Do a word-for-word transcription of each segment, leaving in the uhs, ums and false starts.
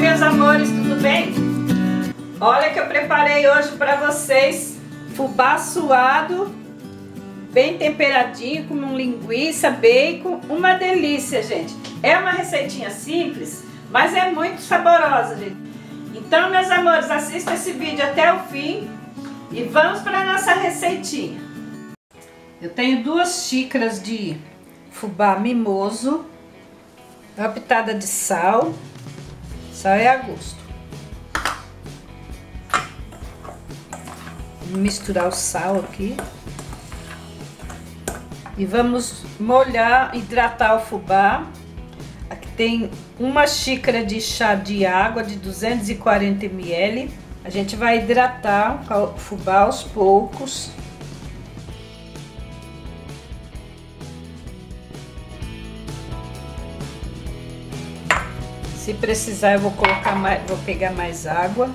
meus amores, tudo bem? Olha que eu preparei hoje para vocês fubá suado, bem temperadinho, com linguiça, bacon, uma delícia, gente. É uma receitinha simples, mas é muito saborosa, gente. Então, meus amores, assista esse vídeo até o fim e vamos para a nossa receitinha. Eu tenho duas xícaras de fubá mimoso, uma pitada de sal, sal é a gosto. Vou misturar o sal aqui. E vamos molhar, hidratar o fubá. Aqui tem uma xícara de chá de água de duzentos e quarenta mililitros. A gente vai hidratar o fubá aos poucos. Se precisar, eu vou colocar mais, vou pegar mais água.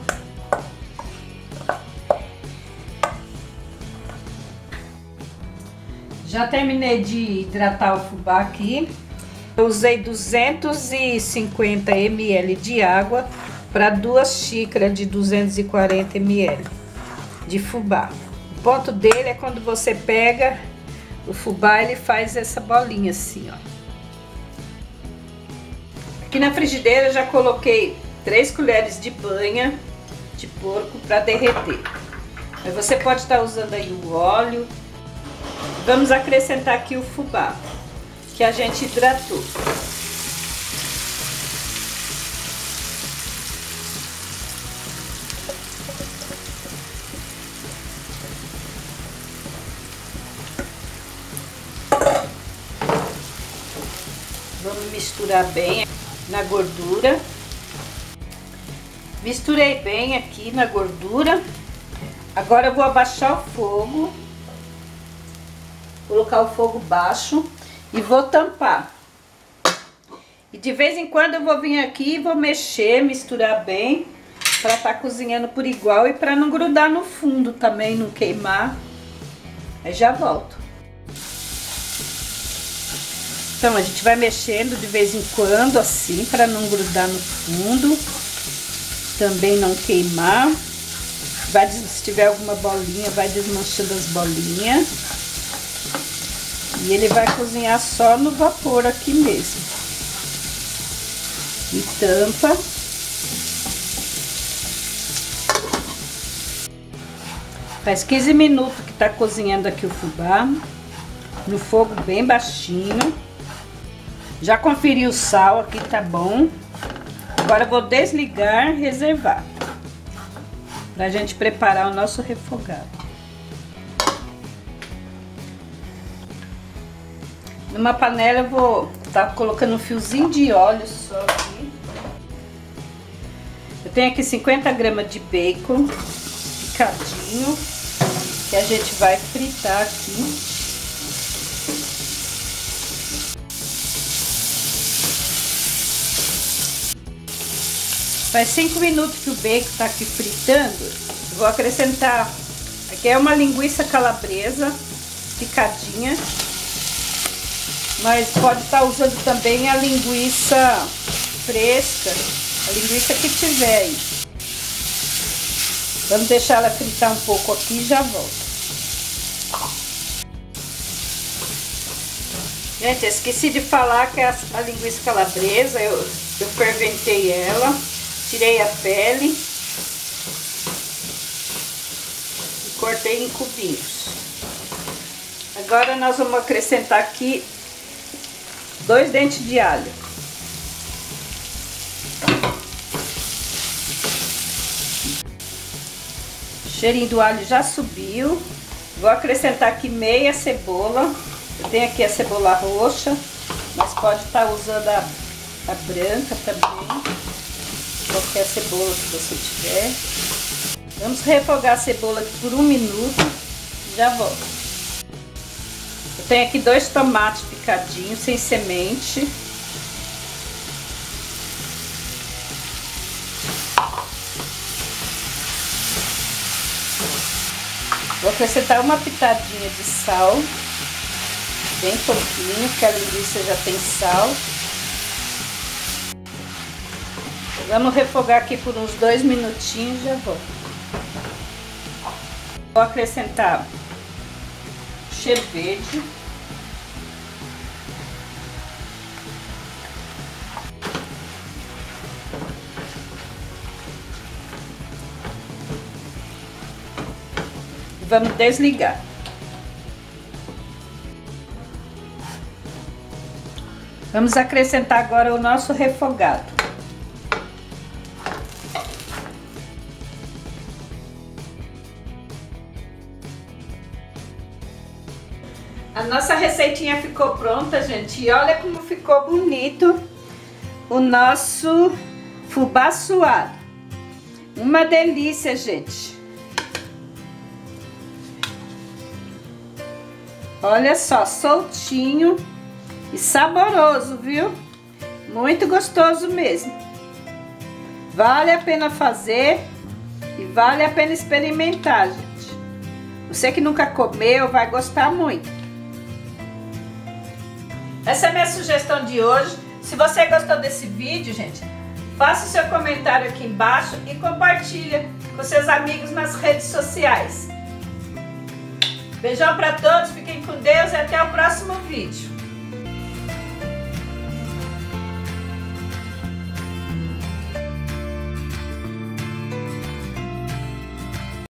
Já terminei de hidratar o fubá aqui. Eu usei duzentos e cinquenta mililitros de água para duas xícaras de duzentos e quarenta mililitros de fubá. O ponto dele é quando você pega o fubá, ele faz essa bolinha assim, ó. Aqui na frigideira eu já coloquei três colheres de banha de porco para derreter. Mas você pode estar usando aí o óleo. Vamos acrescentar aqui o fubá que a gente hidratou. Vamos misturar bem na gordura. Misturei bem aqui na gordura. Agora eu vou abaixar o fogo, colocar o fogo baixo e vou tampar. E de vez em quando eu vou vir aqui e vou mexer, misturar bem, para estar cozinhando por igual e para não grudar no fundo também, não queimar. Aí já volto. Então a gente vai mexendo de vez em quando assim, para não grudar no fundo, também não queimar. Vai, se tiver alguma bolinha, vai desmanchando as bolinhas. E ele vai cozinhar só no vapor aqui mesmo. E tampa. Faz quinze minutos que tá cozinhando aqui o fubá, no fogo bem baixinho. Já conferi o sal aqui, tá bom. Agora eu vou desligar e reservar, pra gente preparar o nosso refogado. Numa panela eu vou estar colocando um fiozinho de óleo só aqui. Eu tenho aqui cinquenta gramas de bacon picadinho, que a gente vai fritar aqui. Faz cinco minutos que o bacon tá aqui fritando. Eu vou acrescentar, aqui é uma linguiça calabresa picadinha. Mas pode estar usando também a linguiça fresca, a linguiça que tiver aí. Vamos deixar ela fritar um pouco aqui e já volto. Gente, eu esqueci de falar que a, a linguiça calabresa, eu, eu ferventei ela, tirei a pele e cortei em cubinhos. Agora nós vamos acrescentar aqui dois dentes de alho. O cheirinho do alho já subiu. Vou acrescentar aqui meia cebola. Eu tenho aqui a cebola roxa, mas pode estar usando a, a branca também. Qualquer cebola que você tiver. Vamos refogar a cebola aqui por um minuto e já volto. Eu tenho aqui dois tomates picadinhos, sem semente. Vou acrescentar uma pitadinha de sal, bem pouquinho, porque a linguiça já tem sal. Vamos refogar aqui por uns dois minutinhos e já vou. Vou acrescentar cheiro verde. Vamos desligar. Vamos acrescentar agora o nosso refogado. A nossa receitinha ficou pronta, gente. E olha como ficou bonito o nosso fubá suado. Uma delícia, gente. Olha só, soltinho e saboroso, viu? Muito gostoso mesmo. Vale a pena fazer e vale a pena experimentar, gente. Você que nunca comeu vai gostar muito. Essa é a minha sugestão de hoje. Se você gostou desse vídeo, gente, faça o seu comentário aqui embaixo e compartilha com seus amigos nas redes sociais. Beijão para todos, fiquem com Deus e até o próximo vídeo.